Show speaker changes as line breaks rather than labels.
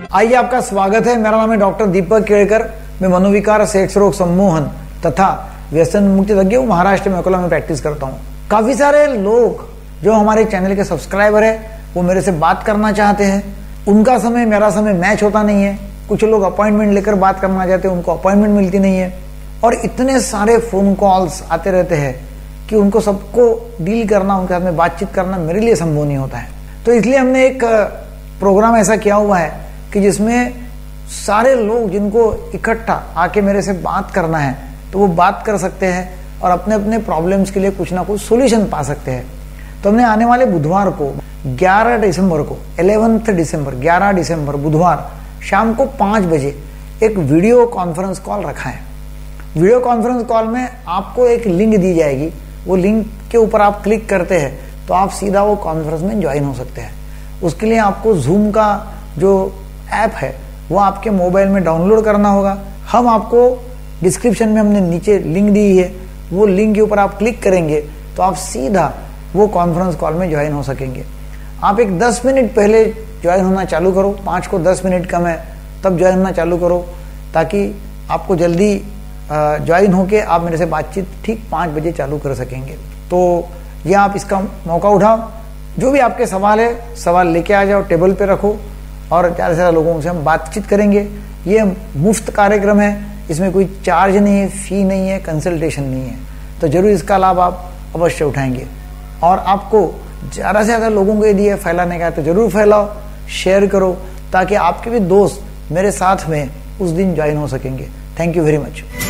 आइए, आपका स्वागत है। मेरा नाम है डॉक्टर दीपक केड़कर। मैं मनोविकार, सेक्स रोग सम्मोहन तथा व्यसन मुक्ति तज्ञ महाराष्ट्र में अकोला में प्रैक्टिस करता हूँ। काफी सारे लोग जो हमारे चैनल के सब्सक्राइबर है वो मेरे से बात करना चाहते हैं। उनका समय मेरा समय मैच होता नहीं है। कुछ लोग अपॉइंटमेंट लेकर बात करना चाहते हैं, उनको अपॉइंटमेंट मिलती नहीं है। और इतने सारे फोन कॉल्स आते रहते हैं कि उनको सबको डील करना, उनके साथ में बातचीत करना मेरे लिए संभव नहीं होता है। तो इसलिए हमने एक प्रोग्राम ऐसा किया हुआ है कि जिसमें सारे लोग जिनको इकट्ठा आके मेरे से बात करना है तो वो बात कर सकते हैं और अपने अपने प्रॉब्लम्स के लिए कुछ ना कुछ सॉल्यूशन पा सकते हैं। तो हमने आने वाले बुधवार को 11 दिसंबर को 11 दिसंबर बुधवार शाम को 5 बजे एक वीडियो कॉन्फ्रेंस कॉल रखा है। वीडियो कॉन्फ्रेंस कॉल में आपको एक लिंक दी जाएगी। वो लिंक के ऊपर आप क्लिक करते हैं तो आप सीधा वो कॉन्फ्रेंस में ज्वाइन हो सकते हैं। उसके लिए आपको जूम का जो ऐप है वो आपके मोबाइल में डाउनलोड करना होगा। हम आपको डिस्क्रिप्शन में हमने नीचे लिंक दी है, वो लिंक के ऊपर आप क्लिक करेंगे तो आप सीधा वो कॉन्फ्रेंस कॉल में ज्वाइन हो सकेंगे। आप एक 10 मिनट पहले ज्वाइन होना चालू करो। 5 को 10 मिनट कम है तब ज्वाइन होना चालू करो ताकि आपको जल्दी ज्वाइन होके आप मेरे से बातचीत ठीक 5 बजे चालू कर सकेंगे। तो ये आप इसका मौका उठाओ। जो भी आपके सवाल है, सवाल लेके आ जाओ, टेबल पे रखो और ज़्यादा से ज़्यादा लोगों से हम बातचीत करेंगे। ये मुफ्त कार्यक्रम है, इसमें कोई चार्ज नहीं है, फी नहीं है, कंसल्टेशन नहीं है। तो जरूर इसका लाभ आप अवश्य उठाएंगे। और आपको ज़्यादा से ज़्यादा लोगों के लिए फैलाने का है तो जरूर फैलाओ, शेयर करो ताकि आपके भी दोस्त मेरे साथ में उस दिन ज्वाइन हो सकेंगे। Thank you very much.